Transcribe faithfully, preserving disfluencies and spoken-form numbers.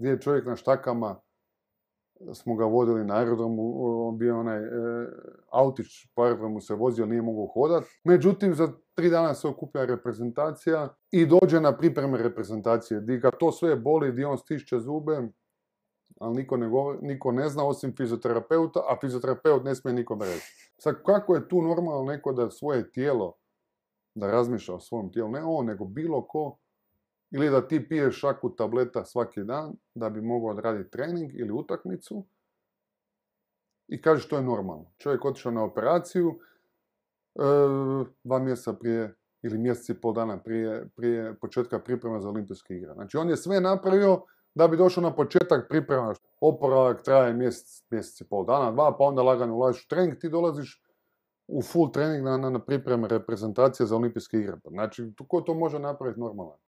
gdje je čovjek na štakama, smo ga vodili na aerodromu, on bio onaj e, autić po aerodromu se vozio, nije mogao hodat. Međutim, za tri dana se okuplja reprezentacija i dođe na pripreme reprezentacije, di ga to sve boli, di on stišće zube, ali niko ne, govori, niko ne zna osim fizioterapeuta, a fizioterapeut ne smije nikom reći. Sad, kako je tu normalno neko da svoje tijelo, da razmišlja o svom tijelu, ne on, nego bilo ko, ili da ti piješ šaku tableta svaki dan da bi mogao odraditi trening ili utakmicu i kažeš to je normalno. Čovjek otišao na operaciju e, dva mjeseca prije ili mjesec i pol dana prije, prije početka priprema za olimpijske igre. Znači on je sve napravio da bi došao na početak priprema. Oporavak traje mjesec, mjesec i pol dana, dva, pa onda lagano ulaziš u trening, ti dolaziš u full trening na, na, na pripreme reprezentacije za olimpijske igre. Znači, ko to može napraviti normalno?